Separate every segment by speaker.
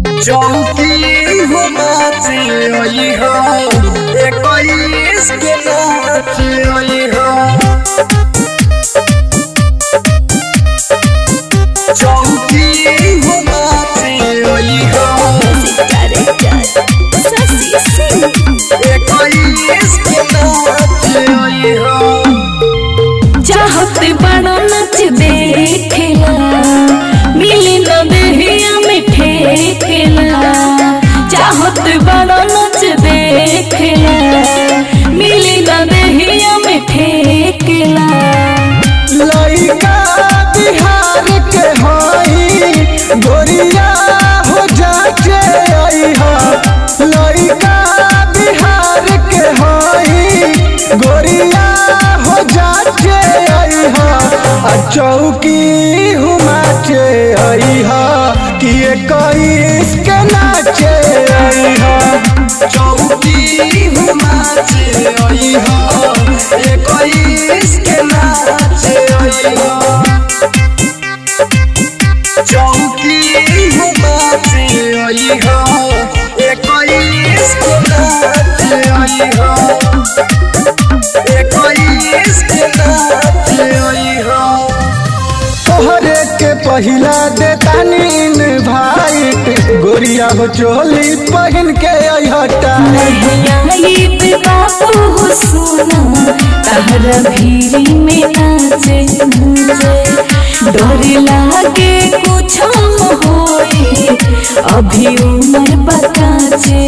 Speaker 1: चौकी नाचे आई हो 21 के नाचे आई हो चौकी नाचे आई हो 21 के नाचे आई हो
Speaker 2: चाहते बड़ा नच देखेला मिली न देहिया में ठेकेला चाहते बड़ा नच देखेला मिली न देहिया में ठेकेला
Speaker 1: लइका बिहार के हई गोरिया हो जाके आई हो लइका बिहार के हई गोरिया हो जाके आई हो चौकी हुमाचे आई हो कि 21 के नाचे आई हो चौकी हुमाचे आई हो 21 के नाचे आई हो चौकी हुमाचे आई हो 21 के नाचे आई हो 21 के नाचे आई हो तोहरे के पहिला देतानीन भाई गोरिया हो चोली पहन के आई हटा
Speaker 2: बापू हो सुना तहरा भीरी में नाचे डर लागे कुछ होई अभी उम्र बकाचे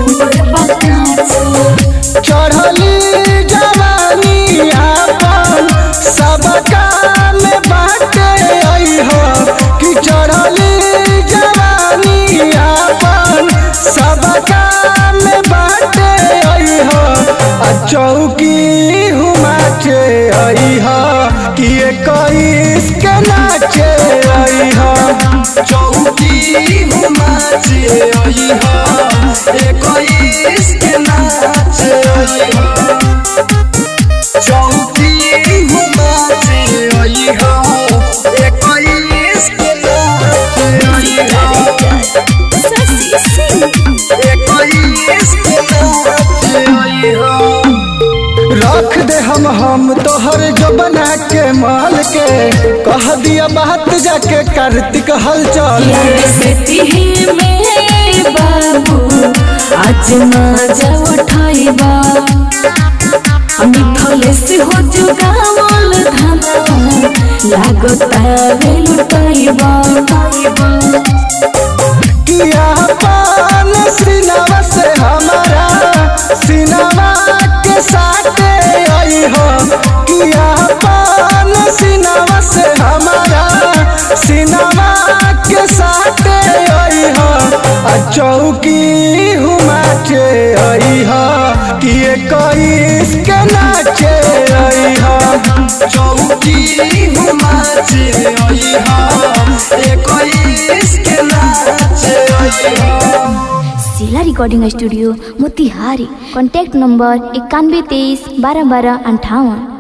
Speaker 1: चढ़ली जवानी आपन सबका में बाटे आई हो कि चढ़ली जवानी आपन सबका में बाटे आई हो चौकी हुमाचे आई हो कि 21 के नाचे आई हो चौकी हुमाचे आई हो 21 के नाचे आई हो चौकी हुमाचे आई हो 21 के नाचे आई हो 21 के नाचे आई हो रख दे हम तोहर जो बना के माल के कह दिया बात जाके कार्तिक हलचल
Speaker 2: में बाबू आज मजा उठाइबा मिथले से हो जुगावल धाना लागता वे लुटाइबा
Speaker 1: किया पान सिनवा से हमारा सिनवा के साथे आई हो किया पान सिनवा से हमारा सिनवा के साथे आई हो चौकी हुमाचे आई हो कि 21 के नाचे आई हो चौकी हुमाचे आई हो 21 के नाचे आई हो
Speaker 3: जिला recording studio Motihari. Contact number 9123 12 12 58।